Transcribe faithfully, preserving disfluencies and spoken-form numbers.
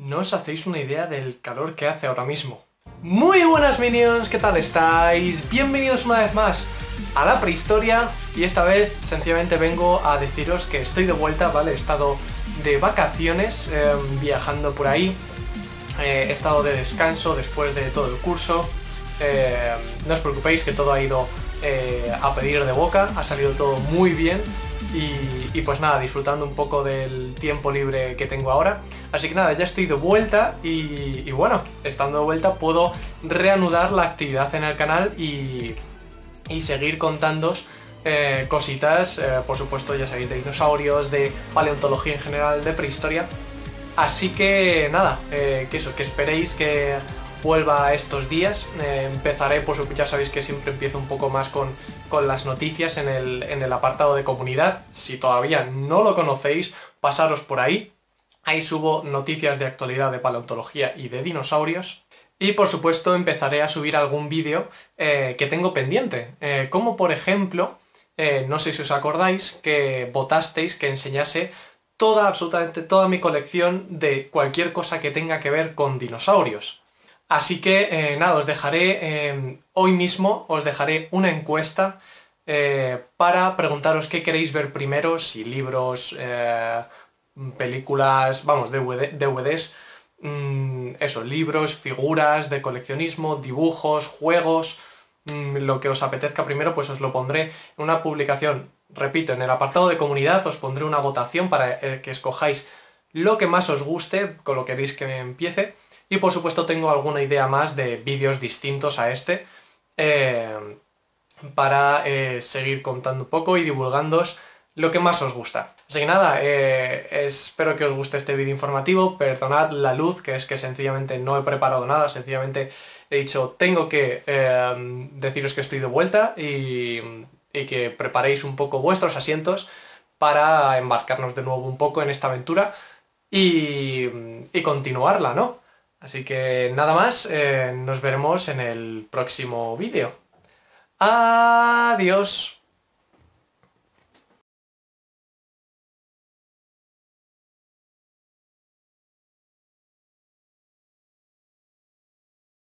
no os hacéis una idea del calor que hace ahora mismo. Muy buenas minions, ¿qué tal estáis? Bienvenidos una vez más a la prehistoria y esta vez sencillamente vengo a deciros que estoy de vuelta, ¿vale? He estado de vacaciones, eh, viajando por ahí, eh, he estado de descanso después de todo el curso, eh, no os preocupéis que todo ha ido eh, a pedir de boca, ha salido todo muy bien y, y pues nada, disfrutando un poco del tiempo libre que tengo ahora. Así que nada, ya estoy de vuelta y, y bueno, estando de vuelta puedo reanudar la actividad en el canal y, y seguir contándoos eh, cositas, eh, por supuesto ya sabéis, de dinosaurios, de paleontología en general, de prehistoria. Así que nada, eh, que eso, que esperéis que vuelva estos días. Eh, empezaré, por supuesto, ya sabéis que siempre empiezo un poco más con, con las noticias en el, en el apartado de comunidad. Si todavía no lo conocéis, pasaros por ahí. Ahí subo noticias de actualidad de paleontología y de dinosaurios. Y por supuesto empezaré a subir algún vídeo eh, que tengo pendiente. Eh, como por ejemplo, eh, no sé si os acordáis, que votasteis que enseñase toda, absolutamente toda mi colección de cualquier cosa que tenga que ver con dinosaurios. Así que eh, nada, os dejaré, eh, hoy mismo os dejaré una encuesta eh, para preguntaros qué queréis ver primero, si libros, eh, películas, vamos, D V D, D V Ds, mmm, eso, libros, figuras de coleccionismo, dibujos, juegos, mmm, lo que os apetezca primero, pues os lo pondré en una publicación. Repito, en el apartado de comunidad os pondré una votación para eh, que escojáis lo que más os guste, con lo que queréis que empiece. Y por supuesto tengo alguna idea más de vídeos distintos a este eh, para eh, seguir contando un poco y divulgándoos lo que más os gusta. Así que nada, eh, espero que os guste este vídeo informativo. Perdonad la luz, que es que sencillamente no he preparado nada, sencillamente he dicho tengo que eh, deciros que estoy de vuelta y, y que preparéis un poco vuestros asientos para embarcarnos de nuevo un poco en esta aventura y, y continuarla, ¿no? Así que nada más, eh, nos veremos en el próximo vídeo. ¡Adiós!